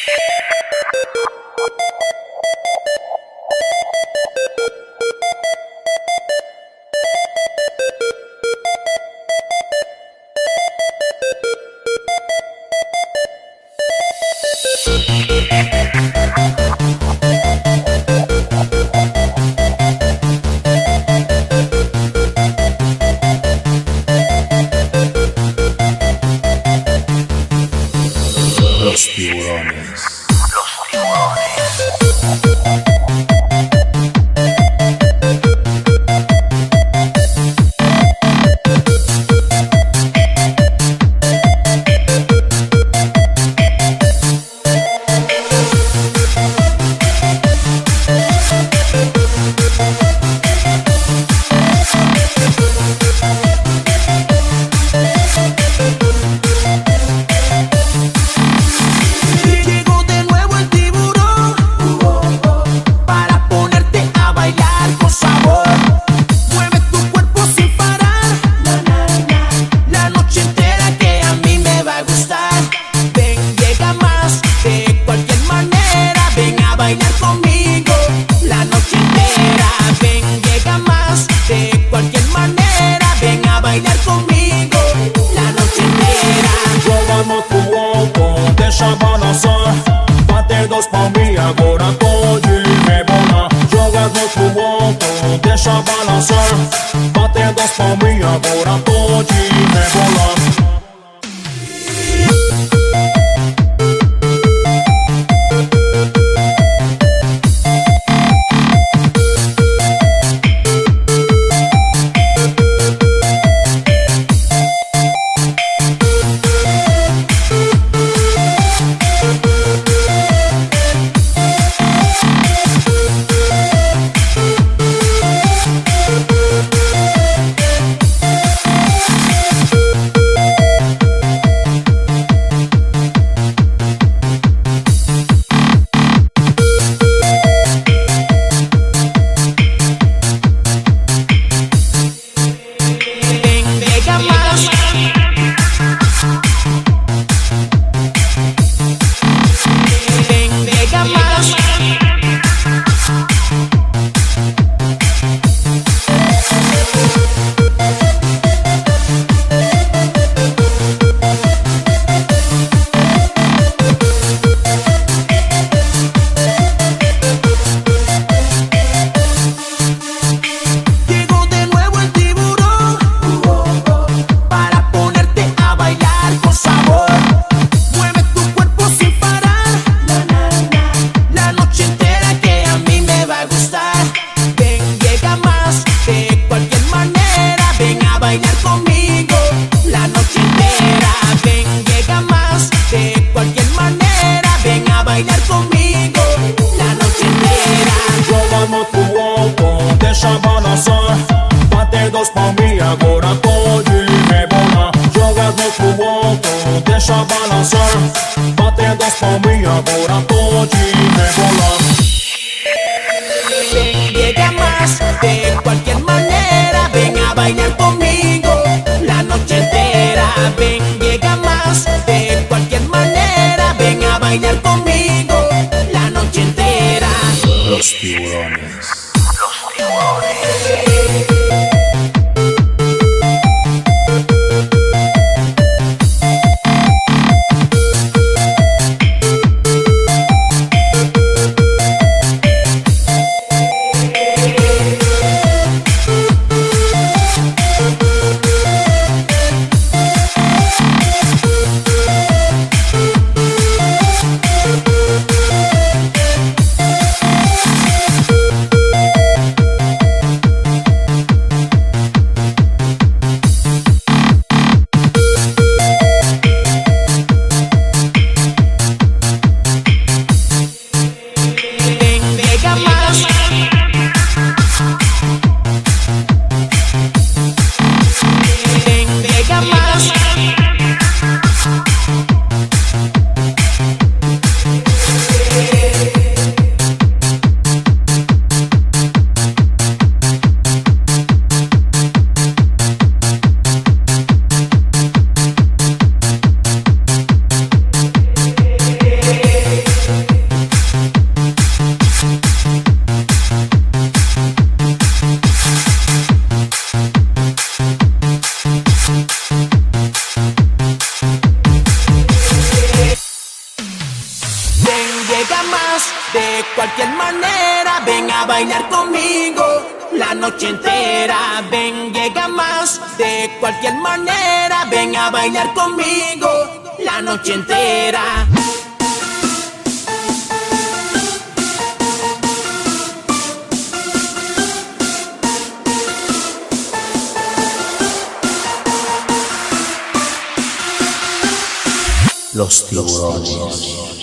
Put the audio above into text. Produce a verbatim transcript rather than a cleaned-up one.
Los tiburones. Los tiburones. Agora pode rebolar. Joga no pro alto, deixa balançar. Batendo as palminhas, agora pode rebolar. Agora pode rebolar. Joga no pro alto, deixa balançar. Batendo as palminhas, agora pode rebolar. Ven, llega más, de cualquier manera. Ven a bailar conmigo la noche entera. Ven, llega más, de cualquier manera. Ven a bailar conmigo la noche entera. Los tiburones. Los tiburones. de cualquier manera, ven a bailar conmigo la noche entera. Ven, llega más, de cualquier manera, ven a bailar conmigo la noche entera. Los tiburones.